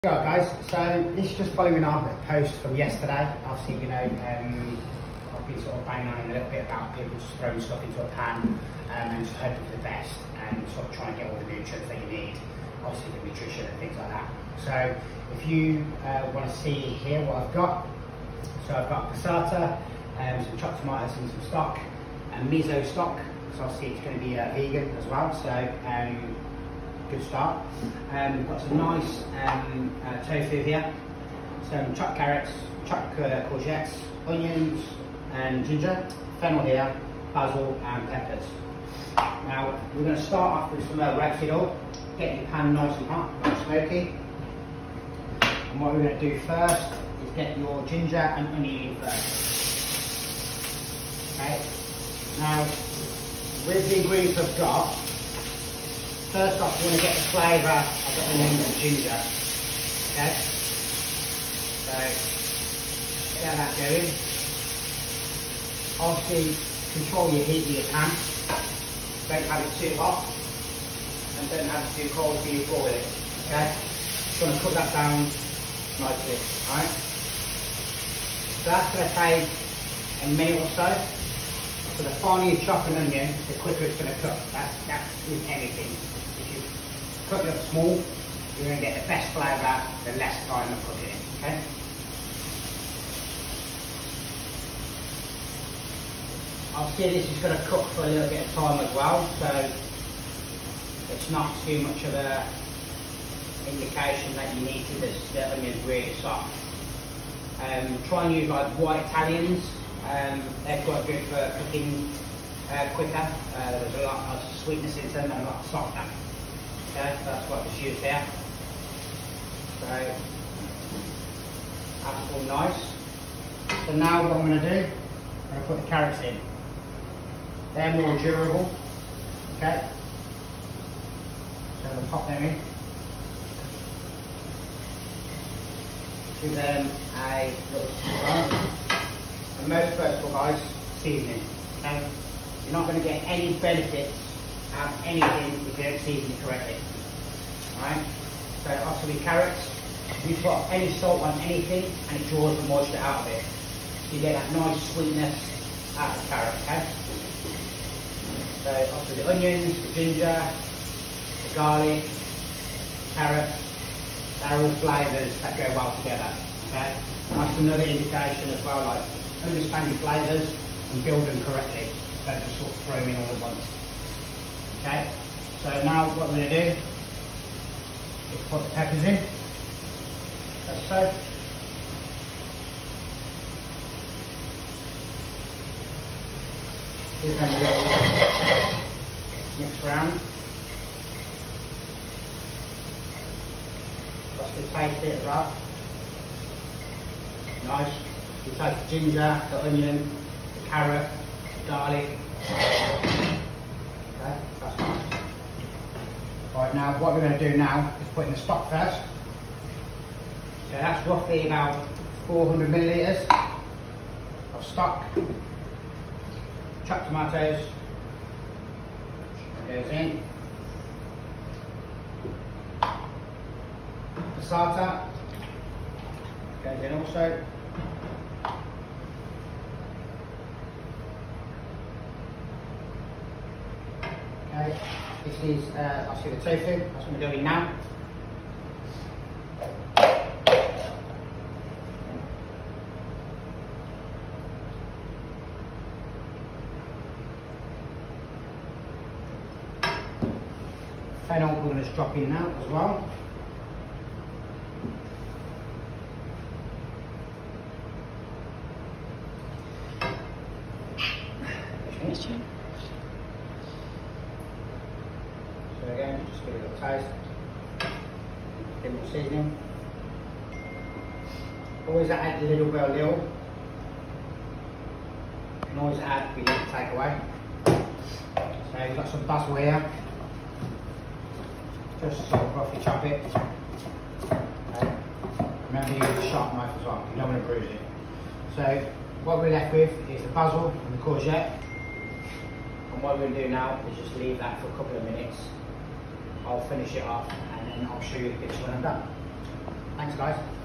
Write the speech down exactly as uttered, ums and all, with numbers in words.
Yeah, guys, so this is just following up a post from yesterday. Obviously, you know, um, I've been sort of banging on a little bit about people just throwing stuff into a pan um, and just hoping for the best and sort of trying to get all the nutrients that you need, obviously the nutrition and things like that. So if you uh, want to see here what I've got, so I've got passata, um, some chopped tomatoes and some stock, and miso stock, so obviously it's going to be uh, vegan as well. So. Um, Good start. Um, we've got some nice um, uh, tofu here, some chopped carrots, chopped uh, courgettes, onions and ginger, fennel here, basil and peppers. Now we're going to start off with some uh, rapeseed oil. Get your pan nice and hot, nice smoky. And what we're going to do first is get your ginger and onion in first. Okay. Now with the ingredients I've got, first off, you want to get the flavour of the onion and ginger. Okay? So, get that going. Obviously, control your heat with your pan. Don't have it too hot and don't have it too cold for you boil it. Okay? Just want to cook that down nicely. Alright? So that's going to take a minute or so. So the finer you chop an onion, the quicker it's going to cook. That's, that's with anything. Cook it up small, you're going to get the best flavour, the less time of cooking it, okay? Obviously this is going to cook for a little bit of time as well, so it's not too much of a indication that you need to the, the onions really soft. Um, try and use like white Italians, um, they're quite good for cooking uh, quicker. Uh, there's a lot of sweetness in them and a lot softer. Okay, so that's what was used here. So that's all nice. So now what I'm going to do, I'm going to put the carrots in. They're more durable. Okay. So I'm going to pop them in. Give them a little run. And most first of all, guys, seasoning. Okay. You're not going to get any benefits out of anything if you don't season it correctly. Alright? So obviously with carrots, you put any salt on anything and it draws the moisture out of it. So you get that nice sweetness out of the carrot, okay? So obviously the onions, the ginger, the garlic, carrot, they're all flavours that go well together. Okay? That's another indication as well, like understand your flavours and build them correctly. Don't just sort of throw them in all at once. Okay, so now what we're going to do is put the peppers in, like so. Give them a little mix around. Just to taste it as well. Nice. You take the ginger, the onion, the carrot, the garlic. Okay, that's nice. Right, now what we're going to do now is put in the stock first. So that's roughly about four hundred millilitres of stock. Chopped tomatoes goes in. Passata goes in also. Okay, this is uh, obviously the tofu, that's what we're doing now. Fennel we're going to just drop in now as well. So again, just give it a little taste, a bit more seasoning. Always add a little bit of little. You can always add if you need to take away. So you've got some basil here. Just sort of roughly chop it. Okay. Remember to use a sharp knife as well, you don't want to bruise it. So what we're left with is the basil and the courgette. And what we're going to do now is just leave that for a couple of minutes. I'll finish it off and then I'll show you the picture when I'm done. Thanks, guys.